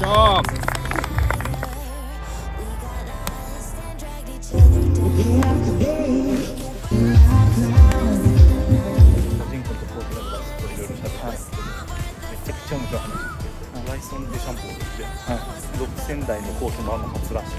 しょめちゃくちゃ面白い話。ライソン・デシャンボーで、6000台のコースの初らしい。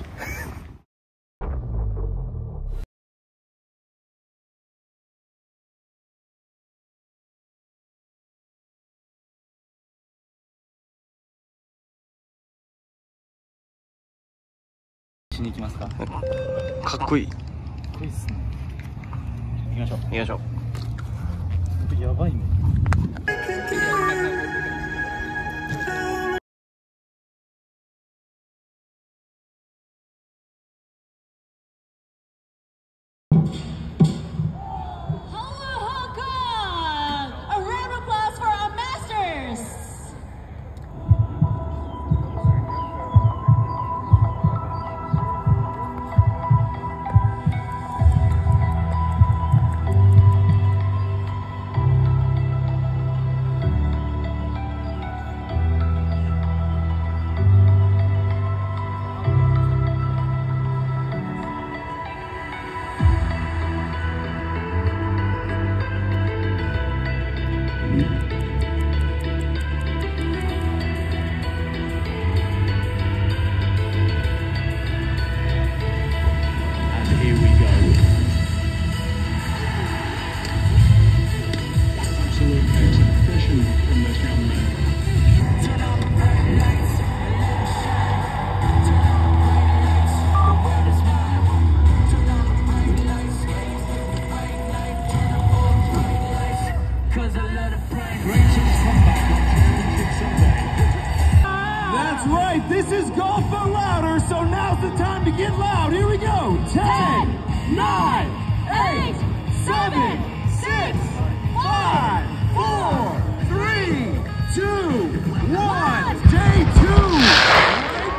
しに行きますか。 かっこいい。 かっこいいっすね。行きましょう。 行きましょう。 やばいね。This is Golf but louder, so now's the time to get loud. Here we go. 10, 9, 8, 7, 6, 5, 4, 3, 2, 1. Day 2.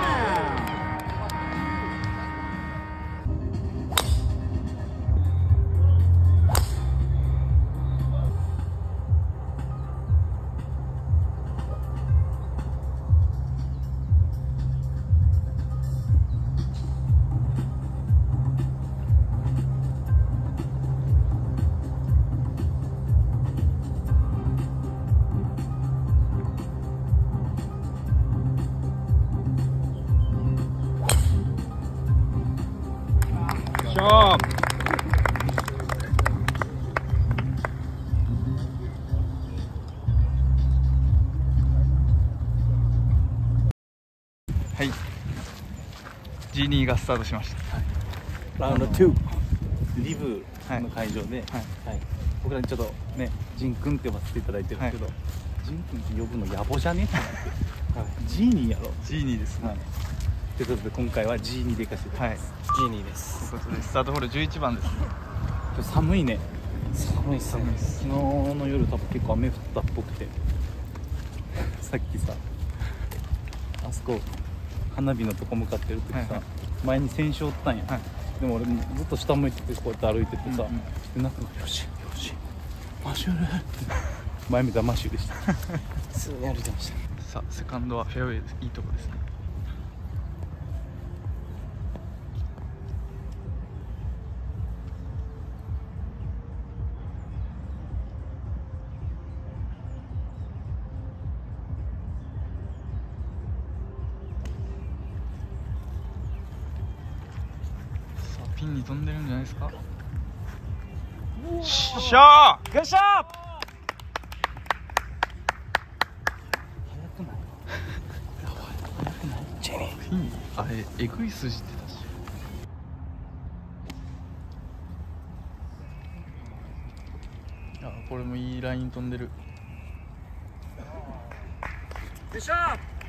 はい、G2 がスタートしました。 ラウンド2、リブの会場で、僕らちょっとね、ジン君って呼ばせていただいてるんですけど、ジン君って呼ぶの野暮じゃねってなって、G2 やろ。 G2 ですね。 ということで今回は G2 で行かせていただきます。 G2 です。ということでスタートホール11番ですね。 寒いね。寒いっすね。昨日の夜多分結構雨降ったっぽくて、さっきさ、あそこ花火のとこ向かってる時さ、前に選手おったんや。でも俺もずっと下向いててこうやって歩いててさ、でなんかよしよしマシュール前見たらマシューでした普通に歩いてました。 さあセカンドはフェアウェイです。いいとこですね。ピンに飛んでるんじゃないですか。よっしゃー、よっしゃー。 早くない早くないジェニー。 ピンあれえぐい筋ってたし。あ、これもいいライン飛んでる。よっしゃー。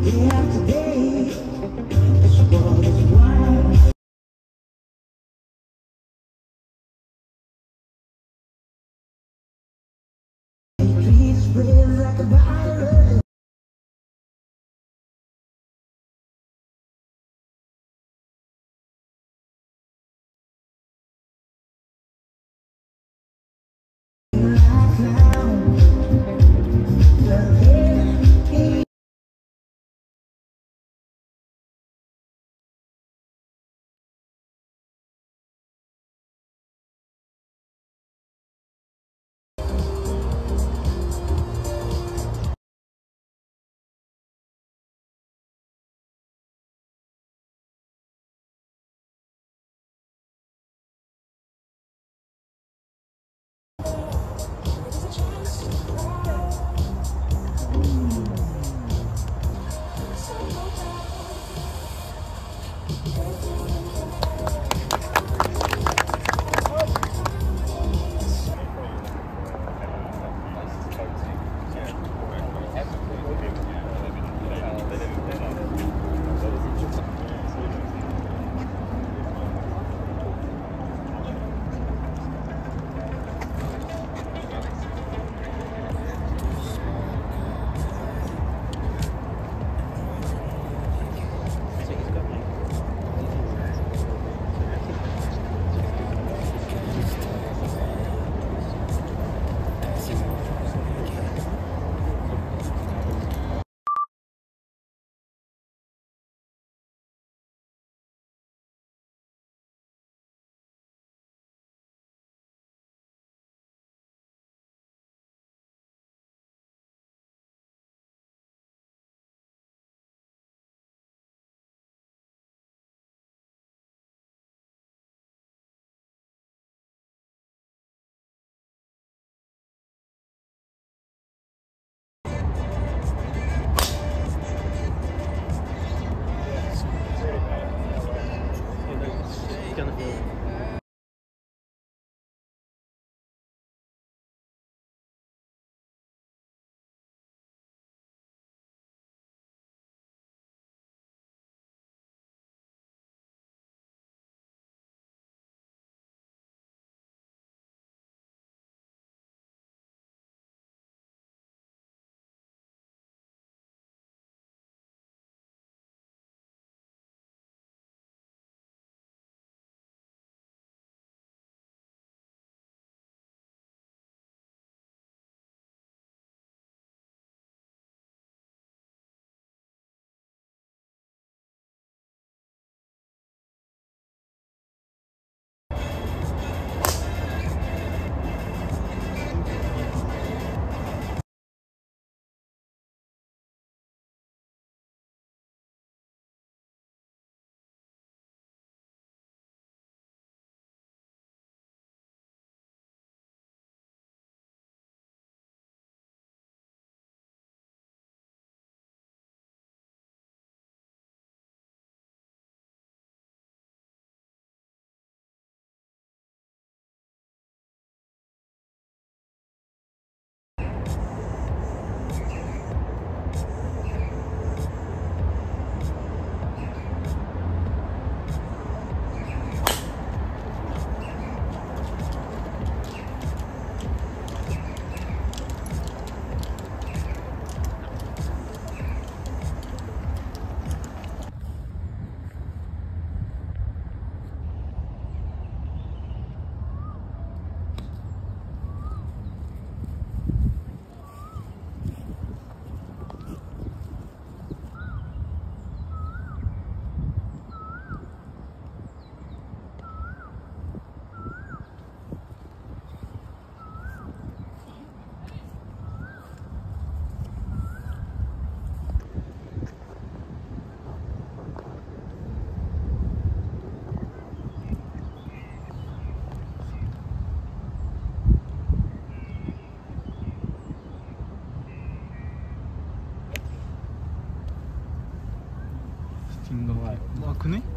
金が湧くね。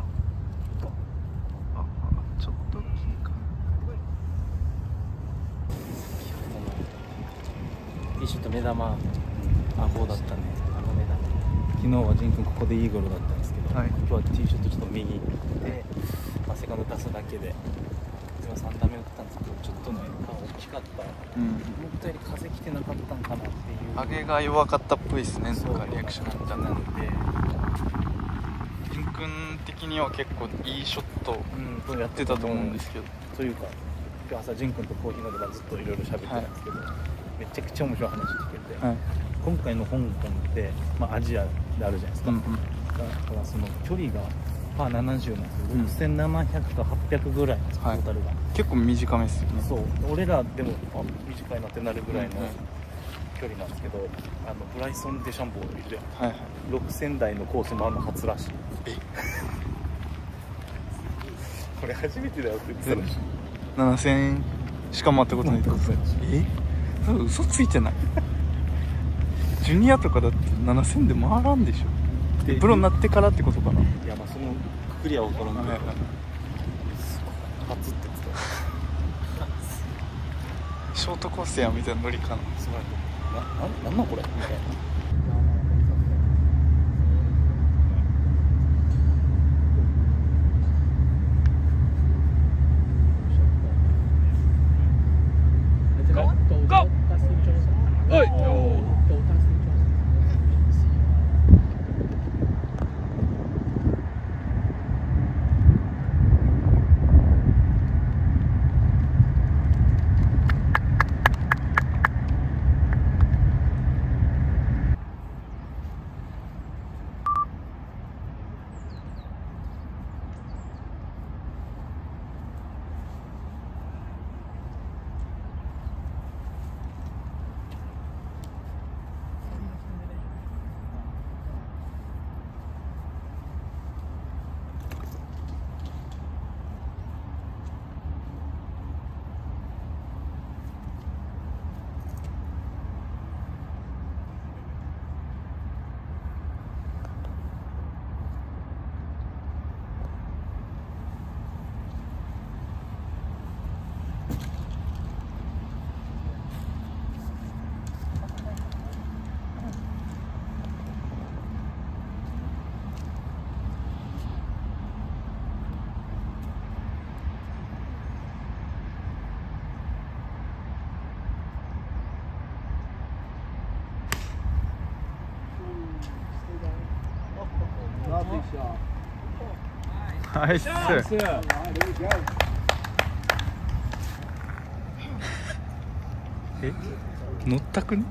あ、ちょっと大きいか。 ティッシュと目玉、あ、こうだったね。あの目玉。 昨日はジン君ここでイーグルだったんですけど、 はい今日はティーショットちょっと右で、セカンド出すだけで今3打目打ったんですけど、ちょっとね大きかった、 うん、 思ったより風来てなかったんかなっていう上げが弱かったっぽいですね。 そうなんかリアクションなんで、 ジン君的には結構いいショットうん、 やってたと思うんですけど、 というか今日朝ジン君とコーヒー飲んでずっといろいろ喋ってたんですけど、めちゃくちゃ面白い話聞けて、 はい、 今回の香港って、アジアであるじゃないですか、 うんうん、 だからその距離がパー70なんですよ、6700か800ぐらいなんですよ、 はいトータルが。 結構短めですよね。 そう俺らでも短いなってなるぐらいのうんうん距離なんですけど、ブライソン・デシャンボーいるじゃん、 はいはい、 6000台のコース回るの初らしい。 えこれ初めてだよって言ってたらしい。 7000しか回ったことないってことですえそれ嘘ついてないジュニアとかだって7000で回らんでしょ。 でプロになってからってことかな。 いやそのくくりは分からんけど、 はいはい、 初って言ってた。 ショートコースやみたいなノリかな。 すごいなんなんこれみたいな。 ナイス。え乗ったくね。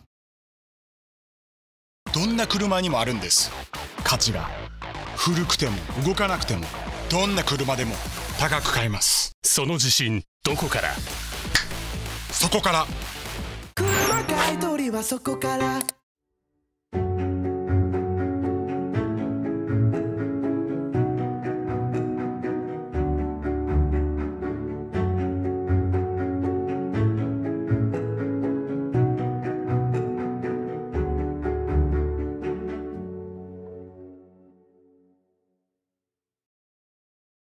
どんな車にもあるんです、価値が。古くても動かなくてもどんな車でも高く買えます。 その自信どこから？ そこから。 車買い取りはそこから